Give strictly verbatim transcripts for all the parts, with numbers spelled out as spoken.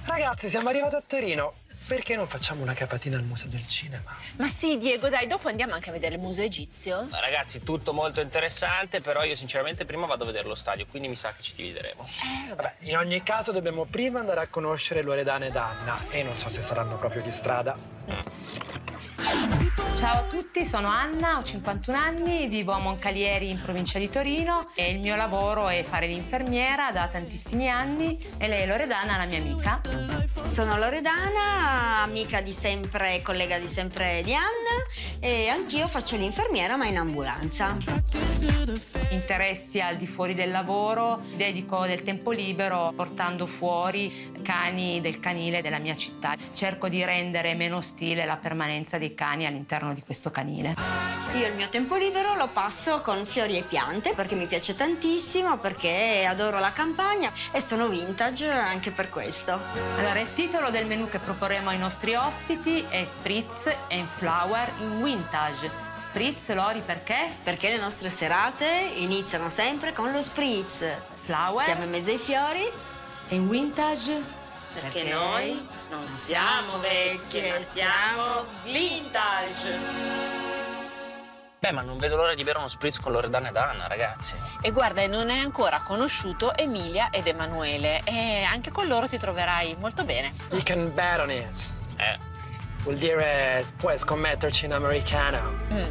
Ragazzi, siamo arrivati a Torino. Perché non facciamo una capatina al Museo del Cinema? Ma sì, Diego, dai, dopo andiamo anche a vedere il museo egizio. Ma ragazzi, tutto molto interessante, però io sinceramente prima vado a vedere lo stadio, quindi mi sa che ci divideremo. Eh, vabbè, in ogni caso dobbiamo prima andare a conoscere Loredana ed Anna e non so se saranno proprio di strada. Ciao a tutti, sono Anna, ho cinquantuno anni, vivo a Moncalieri in provincia di Torino e il mio lavoro è fare l'infermiera da tantissimi anni e lei è Loredana, la mia amica. Sono Loredana, amica di sempre, collega di sempre di Anna e anch'io faccio l'infermiera ma in ambulanza. Interessi al di fuori del lavoro, dedico del tempo libero portando fuori cani del canile della mia città. Cerco di rendere meno ostile la permanenza dei cani all'interno di questo canile. Io il mio tempo libero lo passo con fiori e piante perché mi piace tantissimo, perché adoro la campagna e sono vintage anche per questo. Allora, il titolo del menù che proporremo ai nostri ospiti è Spritz and Flower in Vintage. Spritz, Lori, perché? Perché le nostre serate iniziano sempre con lo spritz. Flower. Siamo in mezzo ai fiori. E in Vintage? Perché, perché noi non siamo vecchie, siamo vintage. Beh, ma non vedo l'ora di bere uno spritz con Loredana ed Anna, ragazzi. E guarda, non hai ancora conosciuto Emilia ed Emanuele e anche con loro ti troverai molto bene. You can bet on it. Eh. Vuol dire puoi scommetterci in americano. Mm.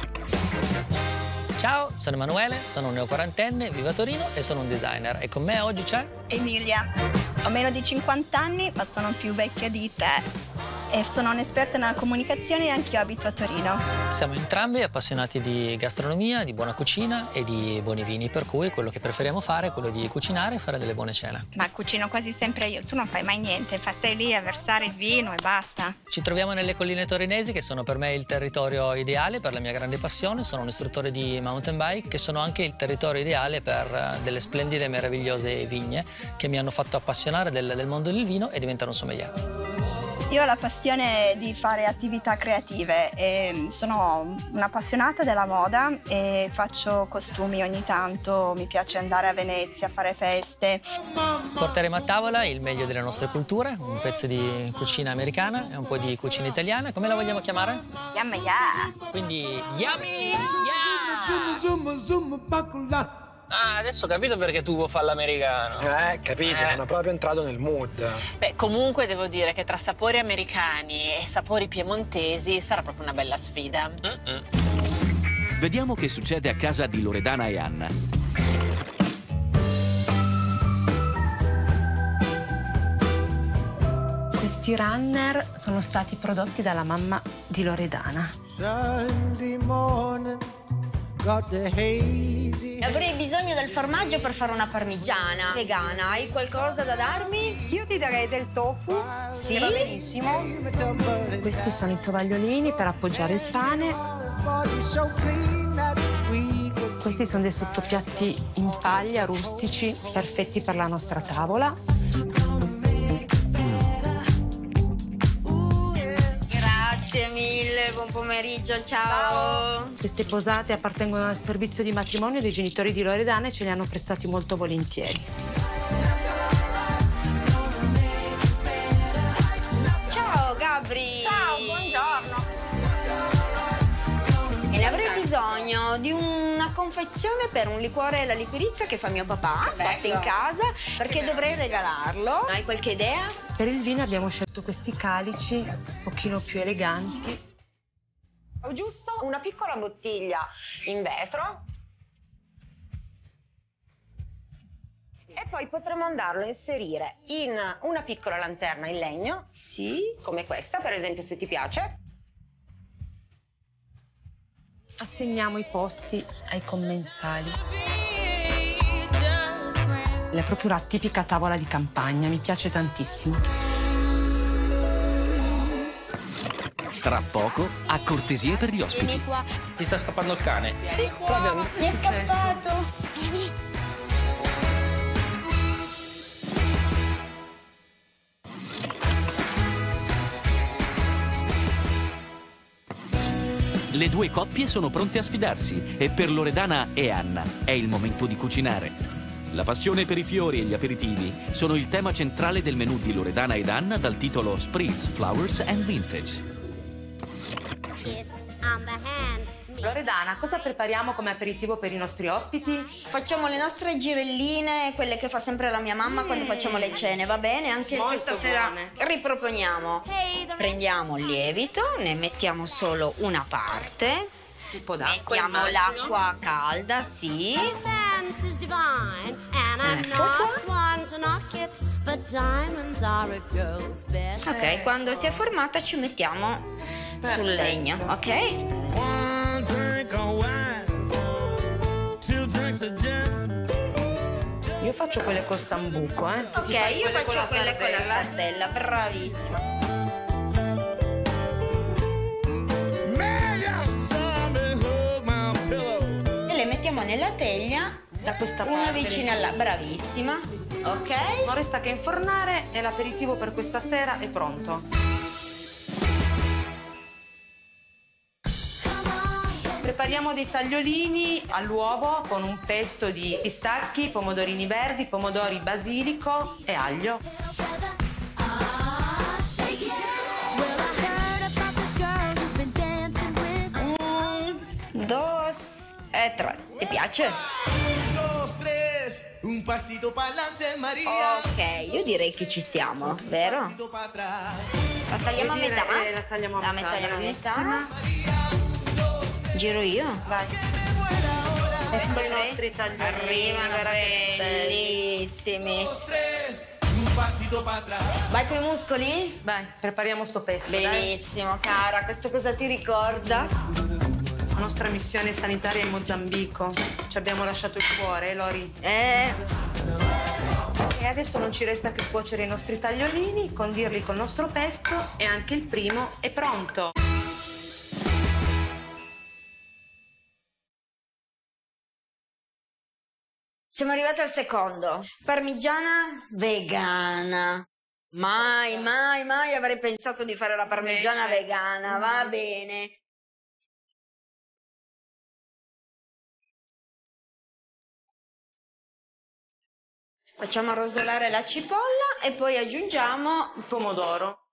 Ciao, sono Emanuele, sono un neoquarantenne, vivo a Torino e sono un designer. E con me oggi c'è... Emilia. Ho meno di cinquanta anni, ma sono più vecchia di te. E sono un'esperta nella comunicazione e anch'io abito a Torino. Siamo entrambi appassionati di gastronomia, di buona cucina e di buoni vini, per cui quello che preferiamo fare è quello di cucinare e fare delle buone cene. Ma cucino quasi sempre io, tu non fai mai niente, stai lì a versare il vino e basta. Ci troviamo nelle colline torinesi, che sono per me il territorio ideale per la mia grande passione. Sono un istruttore di mountain bike, che sono anche il territorio ideale per delle splendide e meravigliose vigne che mi hanno fatto appassionare del, del mondo del vino e diventare un sommelier. Io ho la passione di fare attività creative e sono un'appassionata della moda e faccio costumi ogni tanto, mi piace andare a Venezia a fare feste. Porteremo a tavola il meglio delle nostre culture, un pezzo di cucina americana e un po' di cucina italiana. Come la vogliamo chiamare? Yummy, yeah! Quindi yummy, yeah! Ah, adesso ho capito perché tu vuoi fare l'americano. Eh, capito, eh. sono proprio entrato nel mood. Beh, comunque devo dire che tra sapori americani e sapori piemontesi sarà proprio una bella sfida. Mm-mm. Vediamo che succede a casa di Loredana e Anna. Questi runner sono stati prodotti dalla mamma di Loredana. Avrei bisogno del formaggio per fare una parmigiana vegana. Hai qualcosa da darmi? Io ti darei del tofu. Sì? Va benissimo. Questi sono i tovagliolini per appoggiare il pane. Questi sono dei sottopiatti in paglia, rustici, perfetti per la nostra tavola. Grazie mille, buon pomeriggio, ciao. Queste posate appartengono al servizio di matrimonio dei genitori di Loredana e ce li hanno prestati molto volentieri. Ciao Gabri. Ciao, buongiorno. E ne avrei bisogno di una confezione per un liquore alla liquirizia che fa mio papà, fatto in casa, perché dovrei regalarlo. Hai qualche idea? Per il vino abbiamo scelto questi calici un pochino più eleganti. Ho giusto una piccola bottiglia in vetro e poi potremo andarlo a inserire in una piccola lanterna in legno, sì, come questa per esempio, se ti piace. Assegniamo i posti ai commensali. È proprio la tipica tavola di campagna, mi piace tantissimo. Tra poco, a cortesia per gli ospiti. Vieni qua. Ti sta scappando il cane. Vieni qua. Mi è scappato. Vieni. Le due coppie sono pronte a sfidarsi e per Loredana e Anna è il momento di cucinare. La passione per i fiori e gli aperitivi sono il tema centrale del menù di Loredana ed Anna dal titolo Spritz, Flowers and Vintage. Loredana, cosa prepariamo come aperitivo per i nostri ospiti? Facciamo le nostre girelline, quelle che fa sempre la mia mamma mm. quando facciamo le cene, va bene? Anche Molto questa sera buone. Riproponiamo. Prendiamo il lievito, ne mettiamo solo una parte. Un po' d'acqua. Mettiamo l'acqua calda, sì. Ecco qua. Ok, quando si è formata ci mettiamo Perfetto. sul legno, ok? Io faccio quelle col sambuco, eh? Ok, io faccio quelle con la sardella, bravissima. E le mettiamo nella teglia, da questa una parte. vicina alla... Bravissima, ok? Non resta che infornare e l'aperitivo per questa sera è pronto. Prepariamo dei tagliolini all'uovo con un pesto di pistacchi, pomodorini verdi, pomodori, basilico e aglio. Un, dos e tre. Ti piace? Un passito pa'lante Maria. Ok, io direi che ci siamo, vero? La tagliamo a metà? Eh, la tagliamo a La metà, tagliamo a metà. bravissima. Giro io? Vai. Ecco i nostri tagliolini. Arrivano bellissimi. Un passito pa' atrás. Vai con i muscoli? Vai, prepariamo sto pesto. Benissimo, cara. Questo cosa ti ricorda? La nostra missione sanitaria in Mozambico. Ci abbiamo lasciato il cuore, eh, Lori? Eh. E adesso non ci resta che cuocere i nostri tagliolini, condirli col nostro pesto e anche il primo è pronto. Siamo arrivati al secondo. Parmigiana vegana. Mai, mai, mai avrei pensato di fare la parmigiana vegana. Va bene. Facciamo rosolare la cipolla e poi aggiungiamo il pomodoro.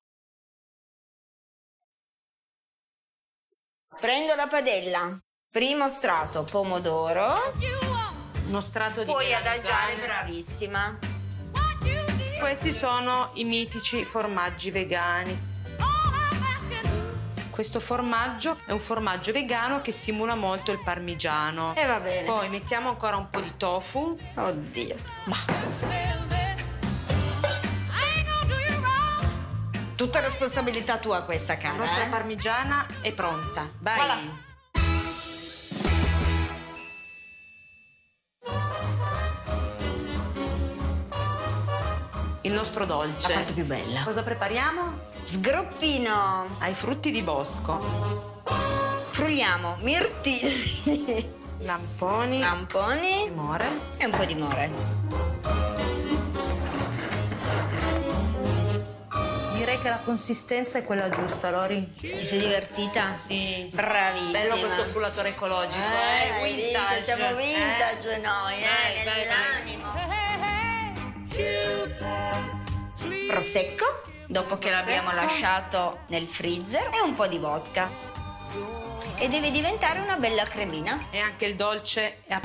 Prendo la padella. Primo strato pomodoro. Uno strato di Puoi melanzane. adagiare, bravissima. Questi sono i mitici formaggi vegani. Questo formaggio è un formaggio vegano che simula molto il parmigiano. E va bene. Poi mettiamo ancora un po' di tofu. Oddio. Ma. Tutta responsabilità tua questa, cara. La nostra eh? parmigiana è pronta. Vai. Voilà. Il nostro dolce. La parte più bella. Cosa prepariamo? Sgroppino. Ai frutti di bosco. Frulliamo mirtilli. Lamponi. Lamponi. More. E un po' di more. Direi che la consistenza è quella giusta, Lori. Ti sei divertita? Sì. Bravissima. Bello questo frullatore ecologico, eh, eh hai vintage. visto? Siamo vintage eh? noi, eh, Vai, vai, nell'animo. Prosecco, dopo che l'abbiamo lasciato nel freezer, e un po' di vodka. E deve diventare una bella cremina. E anche il dolce è a...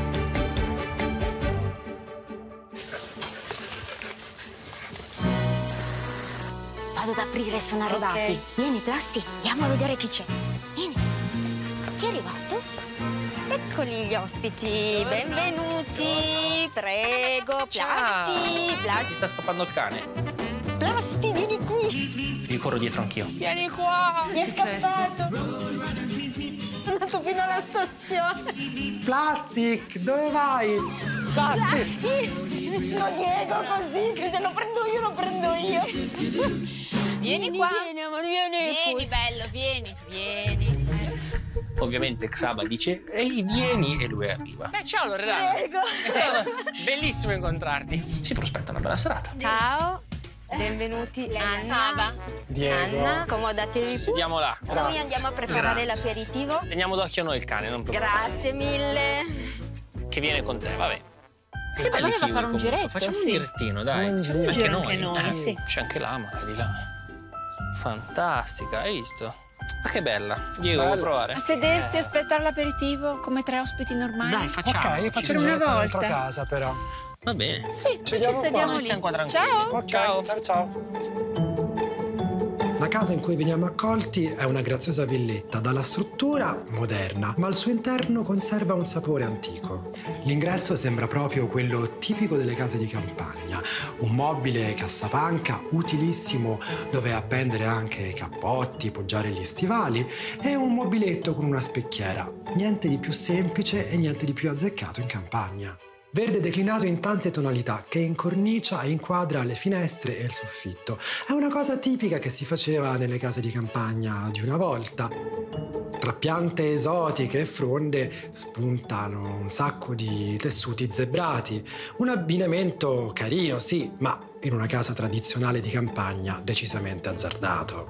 Vado ad aprire, sono arrivati. Okay. Vieni, Plasti, andiamo a vedere chi c'è. Vieni. Chi è arrivato? Eccoli gli ospiti, benvenuti. Prego, Plasti. Plasti, Ti sta scappando il cane. Plasti, vieni qui. Gli corro dietro anch'io. Vieni qua! Mi è scappato. È andato fino alla stazione. Plastic, dove vai? Plastic! Plasti! Lo Diego così, che se lo prendo io, lo prendo io. Vieni qua! Vieni, amore, vieni. Vieni, bello, vieni, vieni. Ovviamente Xaba dice ehi vieni e lui arriva. Beh, ciao Loredana. Prego. È stato bellissimo incontrarti. Si prospetta una bella serata. Ciao. Benvenuti, Anna. Saba. Diego. Anna. Accomodatevi Ci qui. sediamo là. Noi andiamo a preparare Grazie. l'aperitivo. Teniamo d'occhio noi il cane, non preoccupare. Grazie mille. Che viene con te, vabbè. Sì, ma voleva fare un giretto, Facciamo sì. un girettino, dai. Un Facciamo giro anche anche noi. noi, Eh, sì. C'è anche l'amaca di là. Fantastica, hai visto? Ma che bella. Diego, vuoi provare? A sedersi, aspettare l'aperitivo come tre ospiti normali. Dai, facciamo. Ok, Per facciamo una una volta dentro volta. casa però. Va bene. Sì, Ci ci vediamo qua, sediamo noi lì. stiamo qua tranquilli. Ciao. Ok, Ciao. ciao ciao. La casa in cui veniamo accolti è una graziosa villetta, dalla struttura moderna, ma al suo interno conserva un sapore antico. L'ingresso sembra proprio quello tipico delle case di campagna, un mobile cassapanca utilissimo dove appendere anche i cappotti, poggiare gli stivali e un mobiletto con una specchiera. Niente di più semplice e niente di più azzeccato in campagna. Verde declinato in tante tonalità che incornicia e inquadra le finestre e il soffitto. È una cosa tipica che si faceva nelle case di campagna di una volta. Tra piante esotiche e fronde spuntano un sacco di tessuti zebrati. Un abbinamento carino, sì, ma in una casa tradizionale di campagna decisamente azzardato.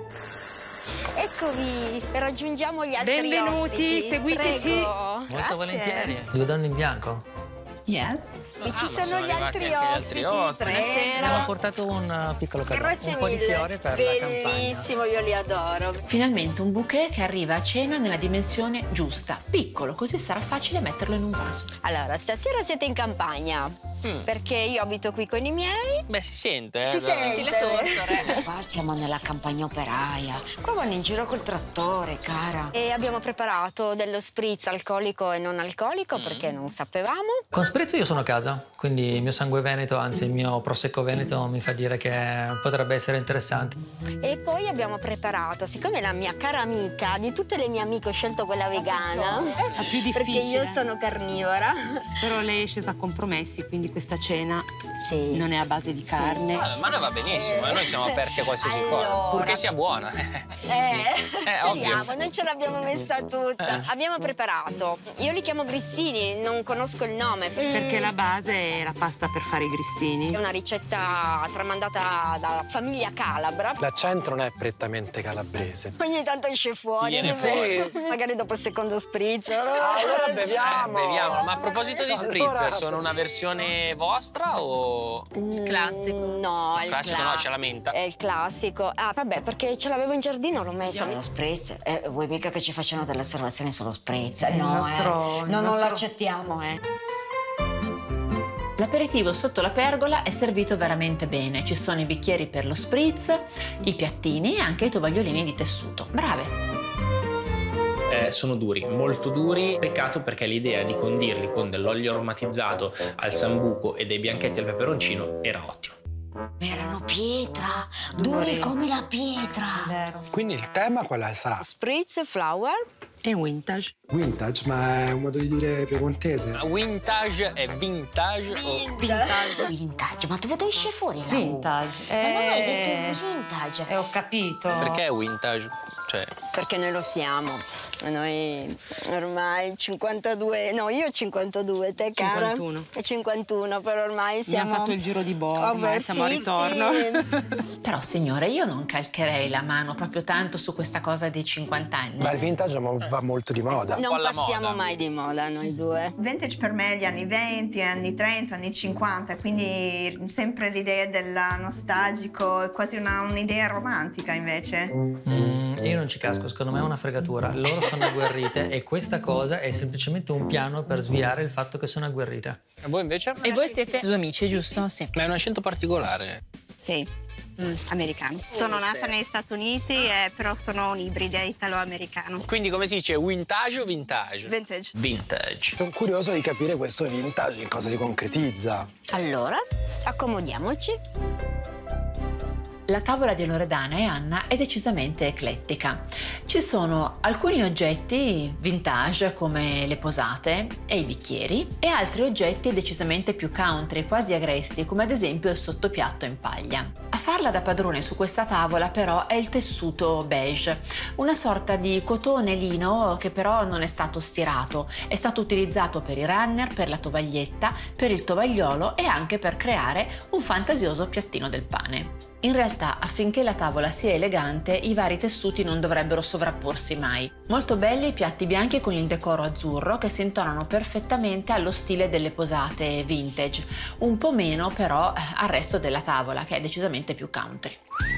Eccovi, raggiungiamo gli altri Benvenuti, ospiti. seguiteci. Prego. Molto Grazie. volentieri. Due donne in bianco. Yes. E ci Ah, ma sono sono gli arrivati altri anche gli ospiti. altri ospiti. Prego. Abbiamo portato un uh, piccolo cadeau, Grazie un po' di mille. fiori per la campagna. Bellissimo, io li adoro. Finalmente un bouquet che arriva a cena nella dimensione giusta, piccolo, così sarà facile metterlo in un vaso. Allora, stasera siete in campagna, Mm. perché io abito qui con i miei. Beh, si sente, eh. Si da- sente. Le tortore. Qua siamo nella campagna operaia. Qua vanno in giro col trattore, cara. E abbiamo preparato dello spritz alcolico e non alcolico Mm. perché non sapevamo. Con spritz io sono a casa, quindi il mio sangue veneto, anzi il mio prosecco veneto mi fa dire che potrebbe essere interessante. E poi abbiamo preparato, siccome la mia cara amica, di tutte le mie amiche ho scelto quella vegana, La più difficile. perché io sono carnivora. Però lei è scesa a compromessi, quindi questa cena Sì. non è a base di carne. Ah, ma noi va benissimo, eh, noi siamo aperti a qualsiasi Allora. cosa, purché sia buona. Eh, ovvio. speriamo, noi ce l'abbiamo messa tutta. Eh. Abbiamo preparato, io li chiamo grissini, non conosco il nome. Perché la base è la pasta per fare i grissini. È una ricetta tramandata da famiglia calabra. L'accento non è prettamente calabrese. Ogni tanto esce fuori. Ti viene sì. Magari dopo il secondo spritz. Allora Eh, beviamo. beviamo. Ma a proposito di spritz, Allora- sono una versione vostra o... Il classico. No, è il Classico, cla- no, c'è la menta. È il classico. Ah, vabbè, perché ce l'avevo in giardino, l'ho messo. Siamo lo spritz. Eh, vuoi mica che ci facciano delle osservazioni sullo spritz? No, Il nostro- eh. il No, non nostro- lo accettiamo, eh. L'aperitivo sotto la pergola è servito veramente bene. Ci sono i bicchieri per lo spritz, i piattini e anche i tovagliolini di tessuto. Brave! Eh, sono duri, molto duri. Peccato perché l'idea di condirli con dell'olio aromatizzato al sambuco e dei bianchetti al peperoncino era ottima. Erano pietra, duri come la pietra. Vero. Quindi il tema quale sarà? Spritz, flower. E vintage. Vintage, ma è un modo di dire piemontese? Vintage è vintage o... Vintage. Vintage, ma dove esce fuori la U? Vintage. Ma non hai Eh, detto vintage. Eh, ho capito. Perché è vintage? Cioè... Perché noi lo siamo. Noi ormai cinquantadue, no, io cinquantadue, te cara? cinquantuno. E cinquantuno, però ormai siamo... Abbiamo fatto il giro di boa, ormai siamo a ritorno. Però signore, io non calcherei la mano proprio tanto su questa cosa dei cinquanta anni. Beh, il vintage mo- va molto di moda. Non alla passiamo moda. mai di moda noi due. Vintage per me è gli anni venti, anni trenta, anni cinquanta, quindi sempre l'idea del nostalgico, è quasi una- un'idea romantica invece. Mm, io non ci casco, secondo me è una fregatura. Loro sono agguerrite e questa cosa è semplicemente un piano per sviare il fatto che sono agguerrite. E voi invece? E voi siete due amici, giusto? Sì. Ma è un accento particolare. Sì, Mm. americano. Sono nata negli Stati Uniti, eh, però sono un ibrido italo-americano. Quindi come si dice, vintage o vintage? Vintage. Vintage. Sono curioso di capire questo vintage in cosa si concretizza. Allora, accomodiamoci. La tavola di Loredana e Anna è decisamente eclettica. Ci sono alcuni oggetti vintage come le posate e i bicchieri e altri oggetti decisamente più country, quasi agresti, come ad esempio il sottopiatto in paglia. A farla da padrone su questa tavola però è il tessuto beige, una sorta di cotone lino che però non è stato stirato, è stato utilizzato per i runner, per la tovaglietta, per il tovagliolo e anche per creare un fantasioso piattino del pane. In realtà, affinché la tavola sia elegante, i vari tessuti non dovrebbero sovrapporsi mai. Molto belli i piatti bianchi con il decoro azzurro che si intonano perfettamente allo stile delle posate vintage, un po' meno però al resto della tavola, che è decisamente più country.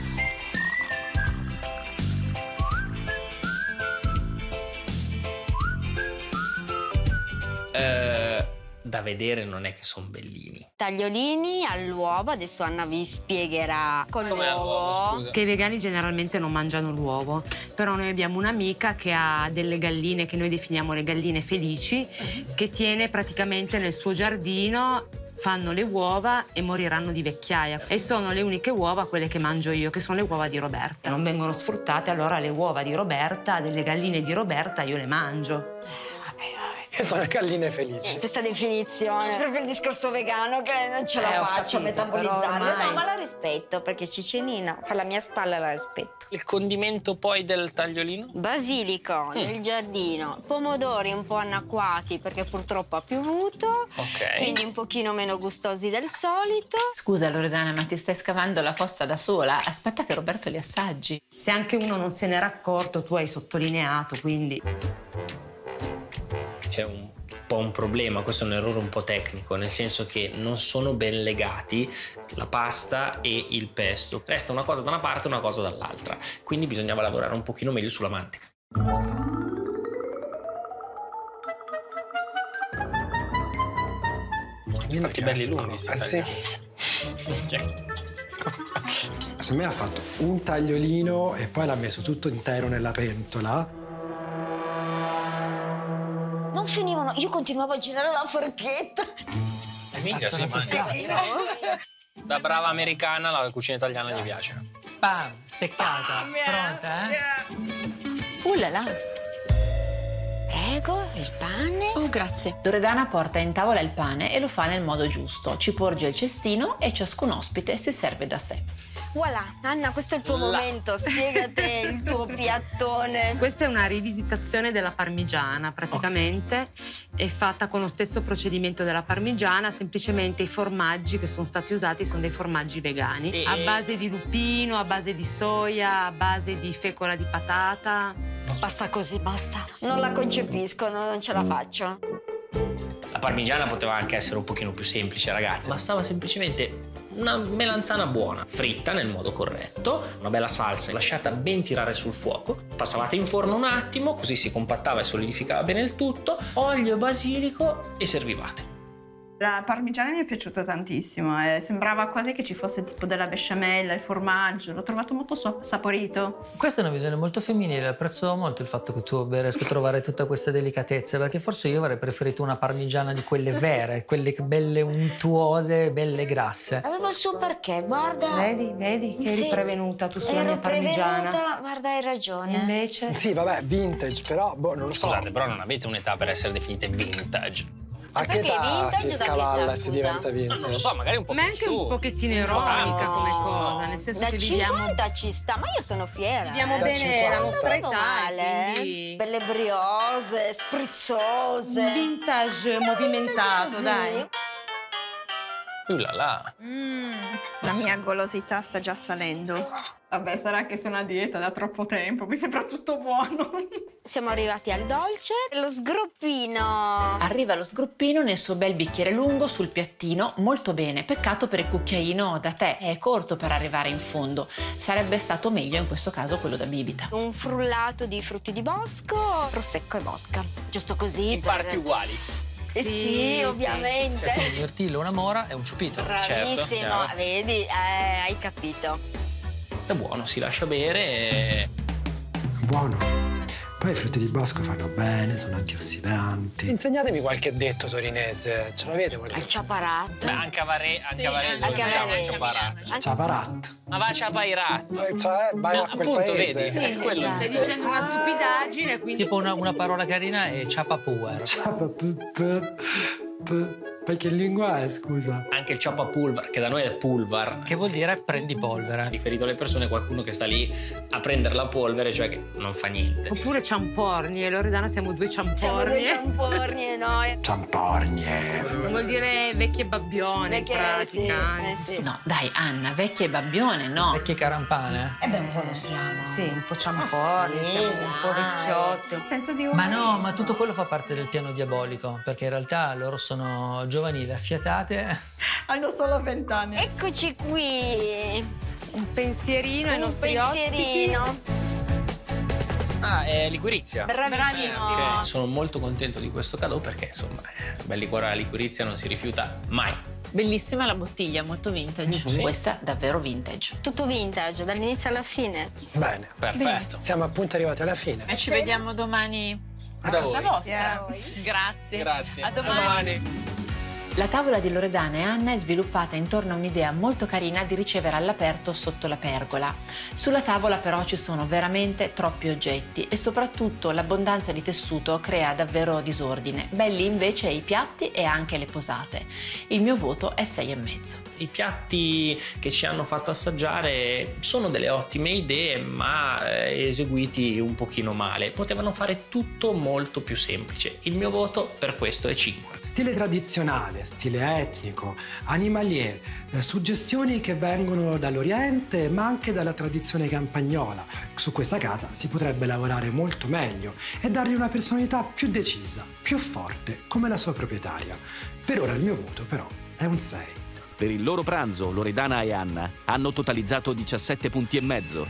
Eh, da vedere non è che sono bellini. Tagliolini all'uovo, adesso Anna vi spiegherà con l'uovo. Che i vegani generalmente non mangiano l'uovo, però noi abbiamo un'amica che ha delle galline che noi definiamo le galline felici, che tiene praticamente nel suo giardino, fanno le uova e moriranno di vecchiaia. E sono le uniche uova quelle che mangio io, che sono le uova di Roberta. Non vengono sfruttate, allora le uova di Roberta, delle galline di Roberta, io le mangio. Che sono le galline felici. Questa definizione, proprio il discorso vegano che non ce la Eh, ho faccio a capito, metabolizzarlo. però ormai- No, ma la rispetto, perché Cicinina per la mia spalla la rispetto. Il condimento poi del tagliolino? Basilico Mm. nel giardino, pomodori un po' annacquati perché purtroppo ha piovuto, Ok. quindi un pochino meno gustosi del solito. Scusa Loredana, ma ti stai scavando la fossa da sola? Aspetta che Roberto li assaggi. Se anche uno non se n'era accorto, tu hai sottolineato, quindi... C'è un po' un problema, questo è un errore un po' tecnico, nel senso che non sono ben legati la pasta e il pesto. Resta una cosa da una parte e una cosa dall'altra, quindi bisognava lavorare un pochino meglio sulla manteca. Che belli lunghi, eh, sì. Se me ha fatto un tagliolino e poi l'ha messo tutto intero nella pentola. Non finivano, io continuavo a girare la forchetta. Eh, mica si mangia. Da brava americana la cucina italiana gli piace. Bam, steccata, pronta, eh? Uh là là. Prego, il pane. Oh, grazie. Loredana porta in tavola il pane e lo fa nel modo giusto. Ci porge il cestino e ciascun ospite si serve da sé. Voilà, Anna, questo è il tuo La. momento, spiegate il tuo piattone. Questa è una rivisitazione della parmigiana, praticamente. È fatta con lo stesso procedimento della parmigiana, semplicemente i formaggi che sono stati usati sono dei formaggi vegani. E- A base di lupino, a base di soia, a base di fecola di patata. Basta così, basta. Non la concepisco, no, non ce la faccio. La parmigiana poteva anche essere un pochino più semplice, ragazzi. Bastava semplicemente una melanzana buona, fritta nel modo corretto, una bella salsa lasciata ben tirare sul fuoco, passavate in forno un attimo, così si compattava e solidificava bene il tutto, olio, basilico e servivate. La parmigiana mi è piaciuta tantissimo, eh, sembrava quasi che ci fosse tipo della besciamella, il formaggio, l'ho trovato molto so- saporito. Questa è una visione molto femminile, apprezzo molto il fatto che tu riesca a trovare tutta questa delicatezza, perché forse io avrei preferito una parmigiana di quelle vere, quelle belle untuose, belle grasse. Avevo il suo perché, guarda. Vedi, vedi che eri Sì. prevenuta tu sulla Ero mia parmigiana. prevenuta, guarda, hai ragione. Invece... Sì, vabbè, vintage, però boh, non lo so. Scusate, però non avete un'età per essere definite vintage. A che perché età vintage si da che scavalla età, e si scusa? diventa No, vintage? non lo so, magari un po' Ma è più anche su. un pochettino ironica No. come cosa, nel senso Da che viviamo... cinquanta ci sta, ma io sono fiera. Viviamo eh. Da bene cinquanta. la nostra Non età, male, quindi... belle briose, sprizzose. Un vintage movimentato, così. dai. Uh là là. Mm, la mia golosità sta già salendo. Vabbè, sarà che sono a dieta da troppo tempo, mi sembra tutto buono. Siamo arrivati al dolce, lo sgroppino. Arriva lo sgroppino nel suo bel bicchiere lungo sul piattino, molto bene. Peccato per il cucchiaino da tè, è corto per arrivare in fondo. Sarebbe stato meglio in questo caso quello da bibita. Un frullato di frutti di bosco, prosecco e vodka. Giusto così. In per- parti uguali. Eh sì, ovviamente. Un mirtillo, una mora e un ciupito. Bravissimo, chiaro. vedi, eh, hai capito. È buono, si lascia bere e... Buono. Poi i frutti di bosco fanno bene, sono antiossidanti. Insegnatemi qualche detto torinese, ce l'avete qualche? Al ciaparat. Beh, anche a Vare, anche a Varese anche lo a diciamo Varese. il ciaparat. Ciaparat. Ma va ciapairat. Cioè, vai No, a quel appunto, paese. vedi, è quello il Stai discorso. dicendo una stupidaggine, quindi... Tipo una, una parola carina è ciapapuer. Ciapa, p- p- p- p- Ma che lingua è, scusa? Anche il chop a pulver, che da noi è pulvar. Che vuol dire prendi polvere. Riferito alle persone, qualcuno che sta lì a prendere la polvere, cioè che non fa niente. Oppure ciampornie, e Loredana siamo due ciampornie. Siamo due ciampornie noi. Ciampornie. Vuol dire vecchie babbione, in pratica. Sì, eh sì. No, dai Anna, vecchie babbione, no. Vecchie carampane? E beh, un po' lo siamo. Sì, un po' ciampornie, Ah, sì, siamo un po' dai. vecchiotte. Il senso di Ma umorismo. no, ma tutto quello fa parte del piano diabolico, perché in realtà loro sono giovanili, affiatate. Hanno solo vent'anni. Eccoci qui. Un pensierino ai Un nostri pensierino. ospiti. Ah, è liquirizia. Bravissimo. Ok, sono molto contento di questo cadeau perché insomma, il bel liquore alla liquirizia non si rifiuta mai. Bellissima la bottiglia, molto vintage. Sì. Questa davvero vintage. Tutto vintage, dall'inizio alla fine. Bene, Perfetto. siamo appunto arrivati alla fine. E ci vediamo domani a Da casa voi. vostra. Grazie. Grazie. A domani. La tavola di Loredana e Anna è sviluppata intorno a un'idea molto carina di ricevere all'aperto sotto la pergola. Sulla tavola però ci sono veramente troppi oggetti e soprattutto l'abbondanza di tessuto crea davvero disordine. Belli invece i piatti e anche le posate. Il mio voto è sei e mezzo. I piatti che ci hanno fatto assaggiare sono delle ottime idee, ma eh, eseguiti un pochino male. Potevano fare tutto molto più semplice. Il mio voto per questo è cinque. Stile tradizionale, stile etnico, animalier, eh, suggestioni che vengono dall'Oriente ma anche dalla tradizione campagnola. Su questa casa si potrebbe lavorare molto meglio e dargli una personalità più decisa, più forte, come la sua proprietaria. Per ora il mio voto però è un sei. Per il loro pranzo, Loredana e Anna hanno totalizzato diciassette punti e mezzo.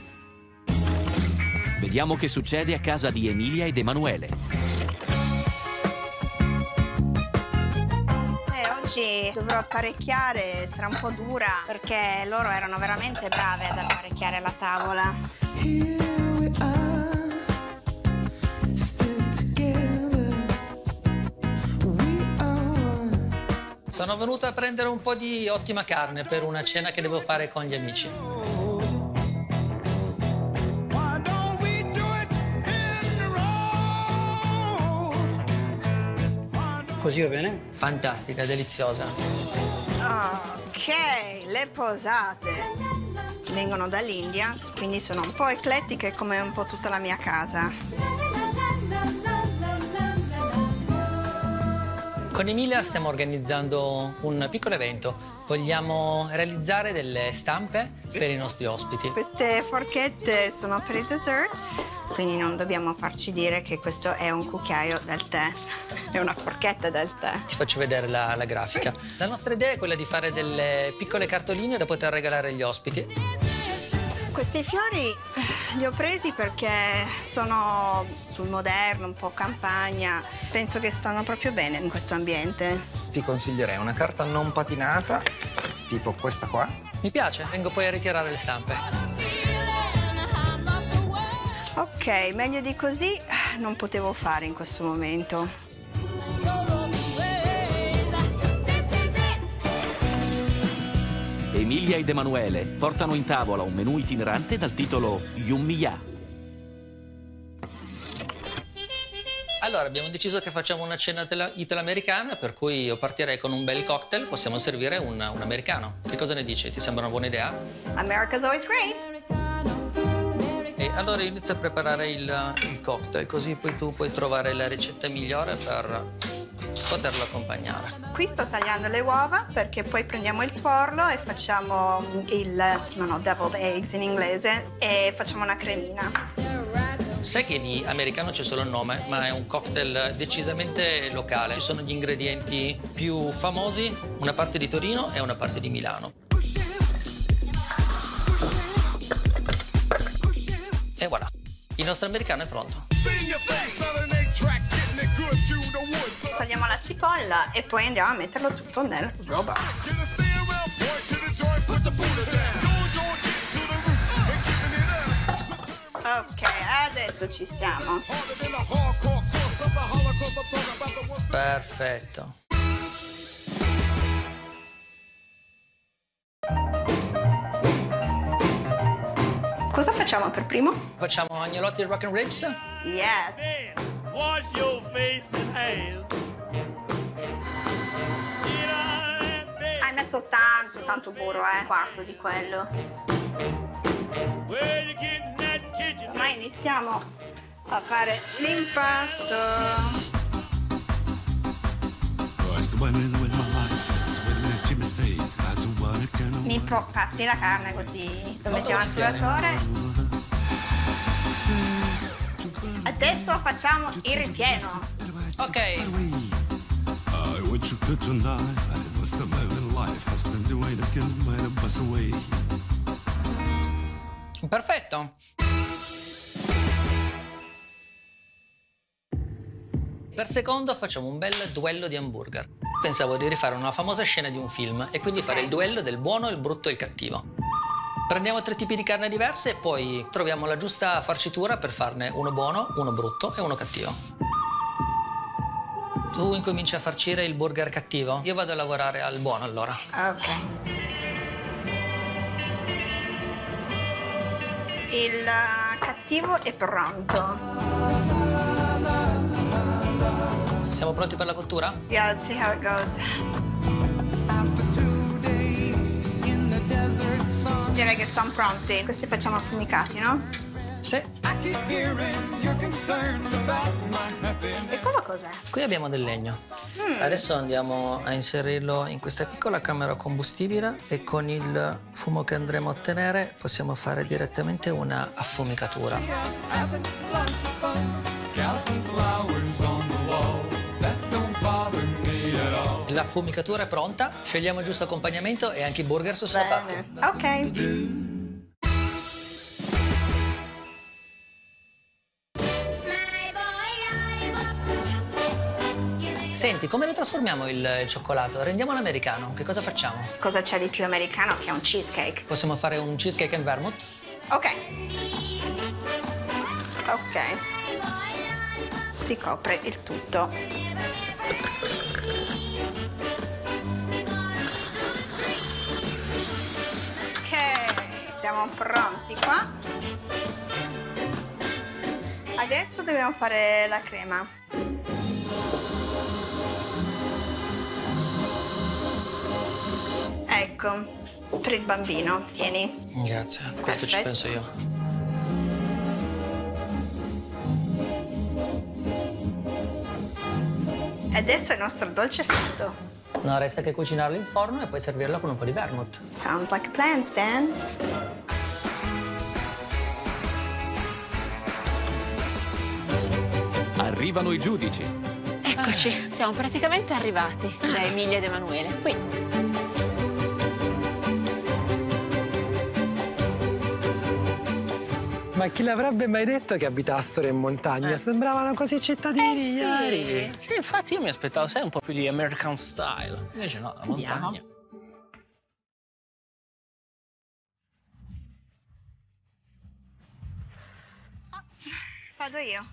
Vediamo che succede a casa di Emilia ed Emanuele. Eh, oggi dovrò apparecchiare, sarà un po' dura perché loro erano veramente brave ad apparecchiare la tavola. Sono venuta a prendere un po' di ottima carne per una cena che devo fare con gli amici. Così va bene? Fantastica, deliziosa. Ok, le posate vengono dall'India, quindi sono un po' eclettiche come un po' tutta la mia casa. Con Emilia stiamo organizzando un piccolo evento. Vogliamo realizzare delle stampe per i nostri ospiti. Queste forchette sono per il dessert, quindi non dobbiamo farci dire che questo è un cucchiaio del tè. È una forchetta del tè. Ti faccio vedere la, la grafica. La nostra idea è quella di fare delle piccole cartoline da poter regalare agli ospiti. Questi fiori li ho presi perché sono sul moderno, un po' campagna. Penso che stanno proprio bene in questo ambiente. Ti consiglierei una carta non patinata, tipo questa qua. Mi piace, vengo poi a ritirare le stampe. Ok, meglio di così non potevo fare in questo momento. Emilia ed Emanuele portano in tavola un menù itinerante dal titolo Yummiya. Allora, abbiamo deciso che facciamo una cena italo-americana, per cui io partirei con un bel cocktail, possiamo servire un, un americano. Che cosa ne dici? Ti sembra una buona idea? America's always great. E allora inizio a preparare il, il cocktail, così poi tu puoi trovare la ricetta migliore per poterlo accompagnare. Qui sto tagliando le uova perché poi prendiamo il tuorlo e facciamo il, si chiamano deviled eggs in inglese, e facciamo una cremina. Sai che di americano c'è solo il nome, ma è un cocktail decisamente locale. Ci sono gli ingredienti più famosi, una parte di Torino e una parte di Milano. E voilà, il nostro americano è pronto. Togliamo la cipolla e poi andiamo a metterlo tutto nel roba. Ok, adesso ci siamo. Perfetto. Cosa facciamo per primo? Facciamo agnolotti e rock and ribs? Yes. Wash your face and hands. tanto burro, eh, un quarto di quello. Ma iniziamo a fare l'impasto. Mi passi la carne così lo mettiamo al frullatore. Adesso facciamo il ripieno. Ok. Perfetto. Per secondo facciamo un bel duello di hamburger. Pensavo di rifare una famosa scena di un film e quindi fare il duello del buono, il brutto e il cattivo. Prendiamo tre tipi di carne diverse e poi troviamo la giusta farcitura per farne uno buono, uno brutto e uno cattivo. Tu incominci a farcire il burger cattivo? Io vado a lavorare al buono allora. Ok. Il cattivo è pronto. Siamo pronti per la cottura? Yeah, let's see how it goes. Direi che sono pronti. Questi facciamo affumicati, no? Sì. E quello cos'è? Qui abbiamo del legno. Mm. Adesso andiamo a inserirlo in questa piccola camera a combustibile e con il fumo che andremo a ottenere possiamo fare direttamente una affumicatura. L'affumicatura è pronta, scegliamo il giusto accompagnamento e anche i burger sono fatti. Ok. Senti, come lo trasformiamo il, il cioccolato? Rendiamolo americano, che cosa facciamo? Cosa c'è di più americano che un cheesecake? Possiamo fare un cheesecake and vermouth? Ok. Ok. Si copre il tutto. Ok, siamo pronti qua. Adesso dobbiamo fare la crema. Ecco, per il bambino, tieni. Grazie, questo ci penso io. E adesso il nostro dolce fatto. Non resta che cucinarlo in forno e poi servirlo con un po' di vermouth. Sounds like a plan, Stan. Arrivano i giudici. Eccoci, siamo praticamente arrivati da Emilia ed Emanuele. Qui. Ma chi l'avrebbe mai detto che abitassero in montagna? Eh. Sembravano così cittadini Eh, sì. ieri. Sì, infatti io mi aspettavo sai un po' più di American style. Invece no, la Andiamo. montagna. Vado io.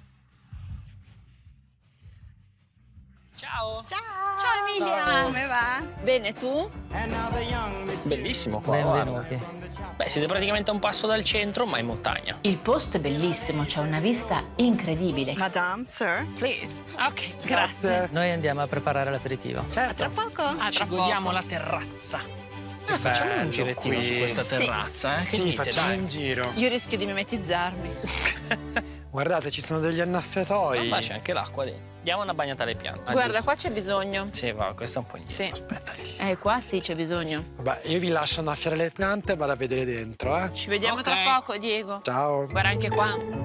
Ciao. Ciao. Ciao Emilia. Ciao. Come va? Bene, tu? Bellissimo qua. Benvenuti. Guarda. Beh, siete praticamente a un passo dal centro, ma in montagna. Il posto è bellissimo, c'è una vista incredibile. Madame, sir, please. Ok, grazie. Noi andiamo a preparare l'aperitivo. A tra poco? A Ci tra godiamo poco. la terrazza. Eh, facciamo un girettino qui. su questa Sì. terrazza, eh? Che Sì, dite, facciamo dai? un giro. Io rischio di mimetizzarmi. Guardate, ci sono degli annaffiatoi. Ma c'è anche l'acqua dentro. Diamo una bagnata alle piante. Ah, Guarda, giusto. qua c'è bisogno. Sì, va, questo è un po' indietro. Sì. Aspetta lì. Eh, qua sì, c'è bisogno. Vabbè, io vi lascio annaffiare le piante e vado a vedere dentro, eh. Ci vediamo Ok. tra poco, Diego. Ciao. Guarda anche qua.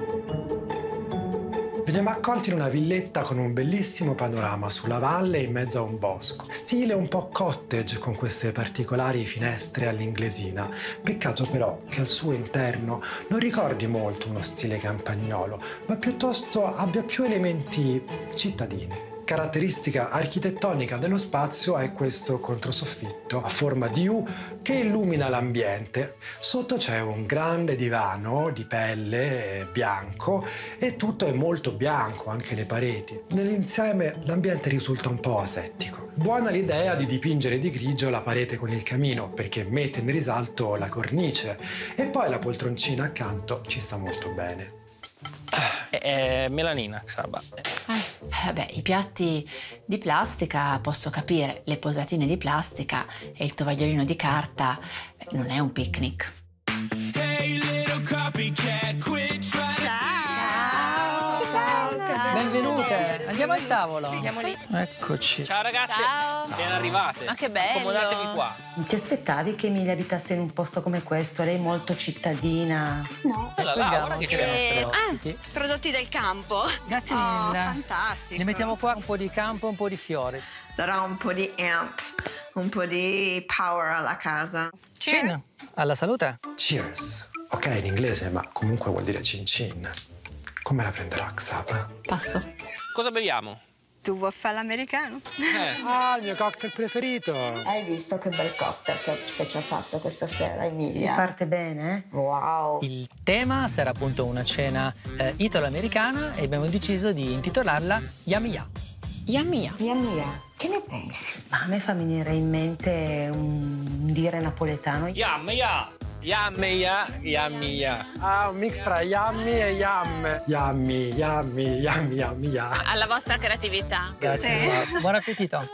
Veniamo accolti in una villetta con un bellissimo panorama sulla valle in mezzo a un bosco. Stile un po' cottage con queste particolari finestre all'inglesina. Peccato però che al suo interno non ricordi molto uno stile campagnolo, ma piuttosto abbia più elementi cittadini. Caratteristica architettonica dello spazio è questo controsoffitto a forma di U che illumina l'ambiente. Sotto c'è un grande divano di pelle bianco e tutto è molto bianco, anche le pareti. Nell'insieme l'ambiente risulta un po' asettico. Buona l'idea di dipingere di grigio la parete con il camino perché mette in risalto la cornice e poi la poltroncina accanto ci sta molto bene. È, è melanina, Xaba. Eh, beh, i piatti di plastica posso capire, le posatine di plastica e il tovagliolino di carta, beh, non è un picnic. Benvenute, andiamo al tavolo. Andiamo lì. Eccoci. Ciao ragazze. Ciao. Ben arrivate. Ma che bello. Accomodatevi qua. Ti aspettavi che Emilia abitasse in un posto come questo? Lei è molto cittadina. No. Allora, là, guarda che ci devono essere ospiti. Ah, prodotti del campo. Grazie Oh, mille. fantastico. Ne mettiamo qua un po' di campo, un po' di fiori. Darà un po' di amp, un po' di power alla casa. Cin. Alla salute. Cheers. Ok, in inglese, ma comunque vuol dire cin cin. Come la prenderà Xaba? Passo. Cosa beviamo? Tu vuoi fare l'americano? Eh. Ah, il mio cocktail preferito. Hai visto che bel cocktail che, che ci ha fatto questa sera, Emilia? Si parte bene, eh? Wow. Il tema sarà appunto una cena eh, italo-americana e abbiamo deciso di intitolarla Yummy Ya. Yummy Ya. Emilia, che ne pensi? Ma a me fa venire in mente un dire napoletano. Yum, ya. Yummy ya, yummy ya. Ah, un mix tra yummy e yum. Yummy, yummy, yummy, yummy, ya. Alla vostra creatività. Grazie. Sì. Buon appetito.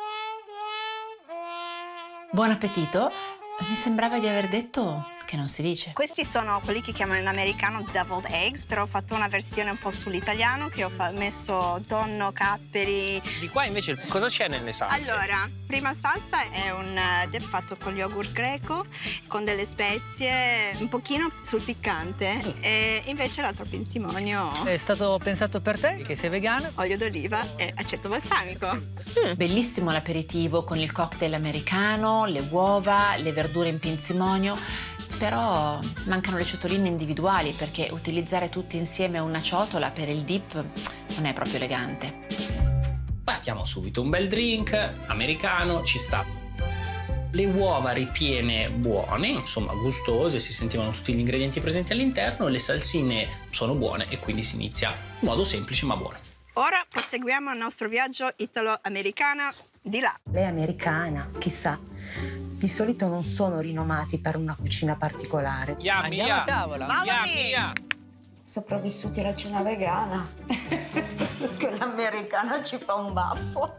Buon appetito. Mi sembrava di aver detto che non si dice. Questi sono quelli che chiamano in americano deviled eggs, però ho fatto una versione un po' sull'italiano che ho fa- messo tonno, capperi. Di qua invece cosa c'è nelle salse? Allora, prima salsa è un eh, dip fatto con yogurt greco, con delle spezie, un pochino sul piccante. E invece l'altro pinzimonio, È stato pensato per te, che sei vegana. olio d'oliva e aceto balsamico. Mm, bellissimo l'aperitivo con il cocktail americano, le uova, le verdure in pinzimonio. Però mancano le ciotoline individuali perché utilizzare tutti insieme una ciotola per il dip non è proprio elegante. Partiamo subito, un bel drink americano, ci sta. Le uova ripiene buone, insomma gustose, si sentivano tutti gli ingredienti presenti all'interno, le salsine sono buone e quindi si inizia in modo semplice ma buono. Ora proseguiamo il nostro viaggio italo-americana di là. Lei è americana, chissà. Di solito non sono rinomati per una cucina particolare. Yummy Andiamo ya. a tavola. Yummy ya. Sopravvissuti alla cena vegana. Che l'americana ci fa un baffo.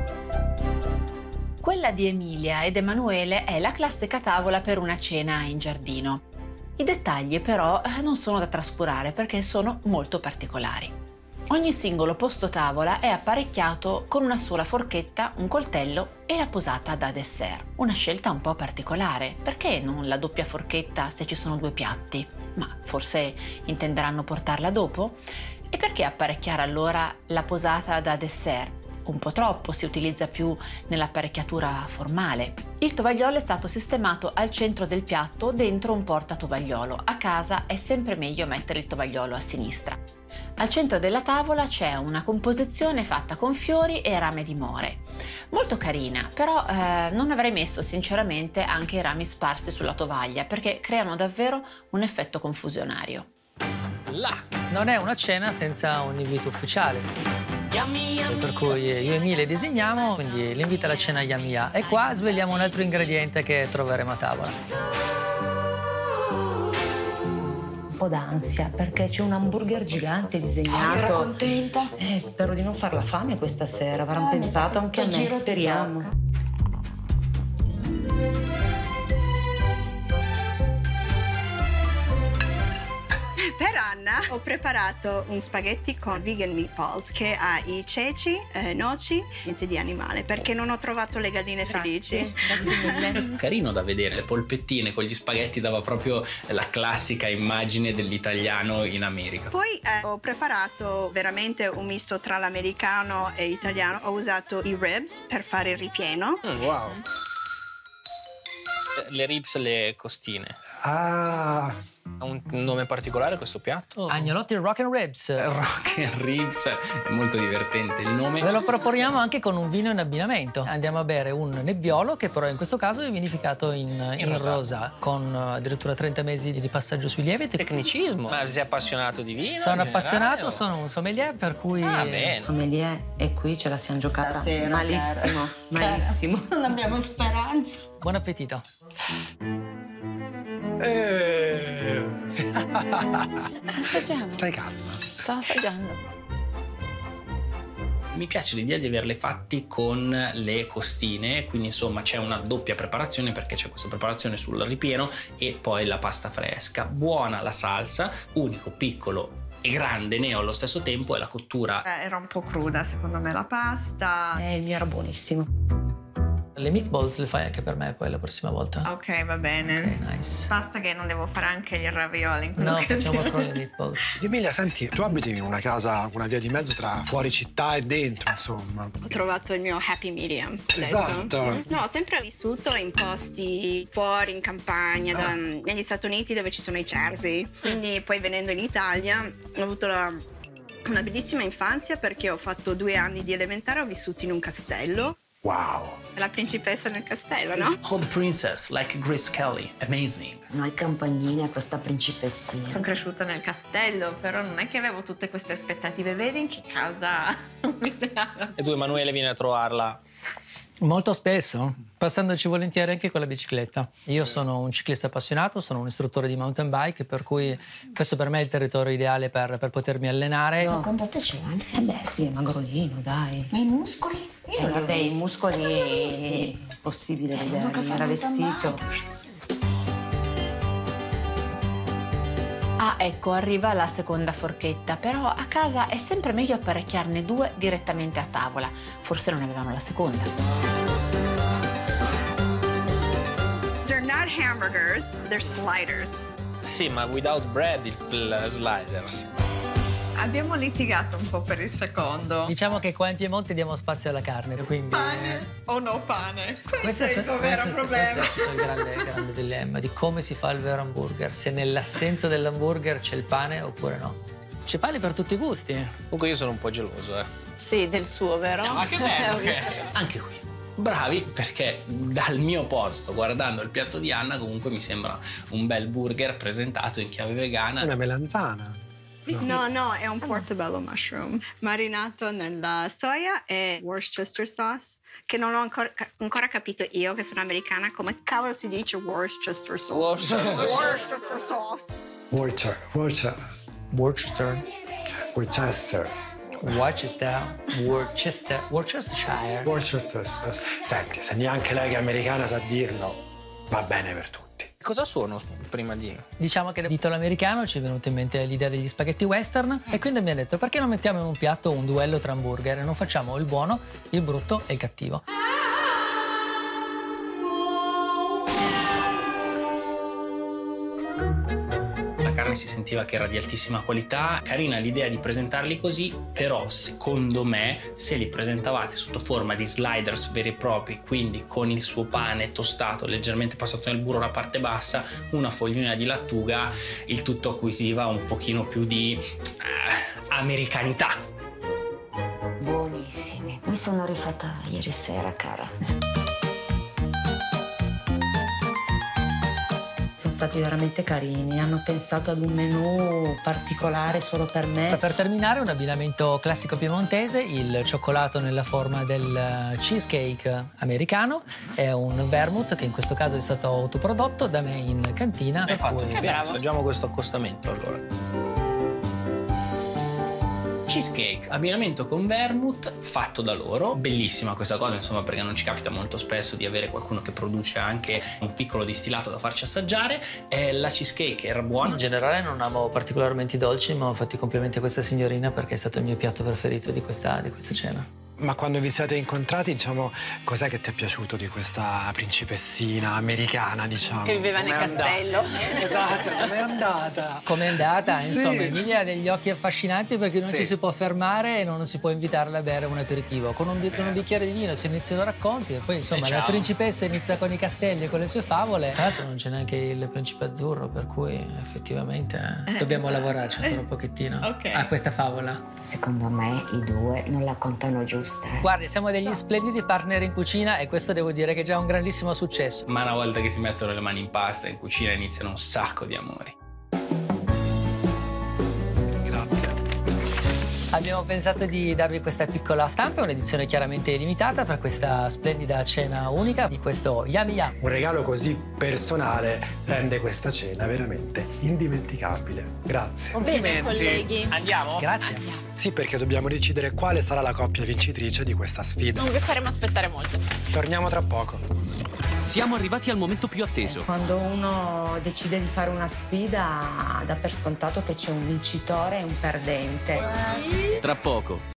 Quella di Emilia ed Emanuele è la classica tavola per una cena in giardino. I dettagli però non sono da trascurare perché sono molto particolari. Ogni singolo posto tavola è apparecchiato con una sola forchetta, un coltello e la posata da dessert. Una scelta un po' particolare. Perché non la doppia forchetta se ci sono due piatti? Ma forse intenderanno portarla dopo? E perché apparecchiare allora la posata da dessert? Un po' troppo, si utilizza più nell'apparecchiatura formale. Il tovagliolo è stato sistemato al centro del piatto dentro un portatovagliolo. A casa è sempre meglio mettere il tovagliolo a sinistra. Al centro della tavola c'è una composizione fatta con fiori e rame di more. Molto carina, però eh, non avrei messo sinceramente anche i rami sparsi sulla tovaglia perché creano davvero un effetto confusionario. Là. Non è una cena senza un invito ufficiale. Yummy, yummy. Per cui io e Emilia disegniamo, quindi l'invito alla cena Yummy Ya. E qua svegliamo un altro ingrediente che troveremo a tavola. Un po' d'ansia perché c'è un hamburger gigante disegnato. Ah, ero contenta. Eh, spero di non farla fame questa sera. Avranno Ah, mi sa pensato che anche a sto me, giro ti speriamo. tocca. Per Anna ho preparato un spaghetti con vegan meatballs che ha i ceci, eh, noci, niente di animale, perché non ho trovato le galline felici. Grazie mille. Carino da vedere, le polpettine con gli spaghetti dava proprio la classica immagine dell'italiano in America. Poi eh, ho preparato veramente un misto tra l'americano e l'italiano. Ho usato i ribs per fare il ripieno. Mm, wow. Le ribs, le costine. Ah, Ha un nome particolare questo piatto? Agnolotti Rock and Ribs. Rock and Ribs, è molto divertente il nome. Ve lo proponiamo anche con un vino in abbinamento. Andiamo a bere un nebbiolo che però in questo caso è vinificato in, in, In rosà. rosa, con uh, addirittura trenta mesi di passaggio sui lieviti. Tecnicismo. Ma sei appassionato di vino? Sono in generale, appassionato, o- sono un sommelier, per cui... Ah, bene. Sommelier, e qui ce la siamo giocata Stasera, malissimo, cara. malissimo. Non abbiamo speranza. Buon appetito. eh. Assaggiamo. Stai calma. Sta assaggiando. Mi piace l'idea di averle fatti con le costine, quindi insomma c'è una doppia preparazione perché c'è questa preparazione sul ripieno e poi la pasta fresca. Buona la salsa, unico piccolo e grande neo allo stesso tempo è la cottura. Era un po' cruda secondo me la pasta. Eh, il mio era buonissimo. Le meatballs le fai anche per me poi la prossima volta. Ok, va bene. Ok, nice. Basta che non devo fare anche gli ravioli in No, facciamo solo le meatballs. Emilia, senti, tu abiti in una casa, una via di mezzo tra fuori città e dentro, insomma. Ho trovato il mio happy medium adesso. Esatto. No, ho sempre vissuto in posti fuori, in campagna, da, negli Stati Uniti dove ci sono i cervi. Quindi poi venendo in Italia ho avuto la, una bellissima infanzia perché ho fatto due anni di elementare, ho vissuto in un castello. Wow. La principessa nel castello, no? Old princess, like Grace Kelly. Amazing. Noi campagnini a questa principessina. Sono cresciuta nel castello, però non è che avevo tutte queste aspettative. Vedi in che casa E tu, Emanuele, vieni a trovarla? Molto spesso, passandoci volentieri anche con la bicicletta. Io sono un ciclista appassionato, sono un istruttore di mountain bike, per cui questo per me è il territorio ideale per, per potermi allenare. Secondo te ce l'hai? Eh beh, sì, è magrolino, dai. Ma i muscoli? Io Eh, non vabbè, li ho i visti. muscoli Non li ho è visti. possibile Eh, uno che vederli, fa era mountain vestito. bike. Ah, ecco, arriva la seconda forchetta, però a casa è sempre meglio apparecchiarne due direttamente a tavola. Forse non avevano la seconda. They're not hamburgers, they're sliders. Sì, ma without bread il sliders. Abbiamo litigato un po' per il secondo. Diciamo che qua in Piemonte diamo spazio alla carne, quindi... Pane o no pane? Questo, è il sta- vero questo è- problema. questo è stato il grande, grande dilemma di come si fa il vero hamburger, se nell'assenza dell'hamburger c'è il pane oppure no. C'è pane per tutti i gusti. Comunque io sono un po' geloso, eh. Sì, del suo, vero? Ma che bello che è. Anche qui. Bravi, perché dal mio posto, guardando il piatto di Anna, comunque mi sembra un bel burger presentato in chiave vegana. Una melanzana. No, no, è un portobello mushroom marinato nella soia e Worcestershire sauce, che non ho ancora, ancora capito io, che sono americana, come cavolo si dice Worcestershire sauce. Worcestershire sauce. Worcestershire sauce. Worcester. Worcester. Worcester. Worcester. Worcester. Worcester. Worcestershire. Worcester. Senti, se neanche lei che è americana sa dirlo, va bene per tutti. Cosa sono prima di... Diciamo che da titolo americano ci è venuta in mente l'idea degli spaghetti western e quindi abbiamo detto perché non mettiamo in un piatto un duello tra hamburger e non facciamo il buono, il brutto e il cattivo. La carne si sentiva che era di altissima qualità, carina l'idea di presentarli così, però secondo me se li presentavate sotto forma di sliders veri e propri, quindi con il suo pane tostato leggermente passato nel burro la parte bassa, una foglina di lattuga, il tutto acquisiva un pochino più di eh, americanità. Buonissimi. Mi sono rifatta ieri sera, cara. Sono stati veramente carini, hanno pensato ad un menù particolare solo per me. Per terminare un abbinamento classico piemontese, il cioccolato nella forma del cheesecake americano, è un vermouth che in questo caso è stato autoprodotto da me in cantina. Hai fatto cui... che bene, assaggiamo questo accostamento allora. Cheesecake, abbinamento con vermouth fatto da loro. Bellissima questa cosa, insomma, perché non ci capita molto spesso di avere qualcuno che produce anche un piccolo distillato da farci assaggiare. Eh, la cheesecake era buona. In generale non amo particolarmente i dolci, ma ho fatto i complimenti a questa signorina perché è stato il mio piatto preferito di questa, di questa cena. Ma quando vi siete incontrati, diciamo, cos'è che ti è piaciuto di questa principessina americana, diciamo? Che viveva nel Com'è castello. andata? Esatto, com'è andata? Com'è andata? Sì. Insomma, Emilia ha degli occhi affascinanti perché non Sì. ci si può fermare e non si può invitarla a bere un aperitivo. Con un, con un bicchiere di vino si iniziano racconti e poi insomma E la ciao. principessa inizia con i castelli e con le sue favole. Tra l'altro non c'è neanche il principe azzurro, per cui effettivamente Eh, dobbiamo esatto. lavorarci ancora un pochettino Ok. a questa favola. Secondo me i due non la contano giusta. eh. Guardi, siamo degli splendidi partner in cucina e questo devo dire che è già un grandissimo successo. Ma una volta che si mettono le mani in pasta in cucina iniziano un sacco di amori. Grazie. Abbiamo pensato di darvi questa piccola stampa, un'edizione chiaramente limitata per questa splendida cena unica di questo Yummy Yum. Un regalo così personale rende questa cena veramente indimenticabile. Grazie. Bene, colleghi. Andiamo? Grazie. Andiamo. Sì, perché dobbiamo decidere quale sarà la coppia vincitrice di questa sfida. Non vi faremo aspettare molto. Torniamo tra poco. Siamo arrivati al momento più atteso. Quando uno decide di fare una sfida, dà per scontato che c'è un vincitore e un perdente. Tra poco.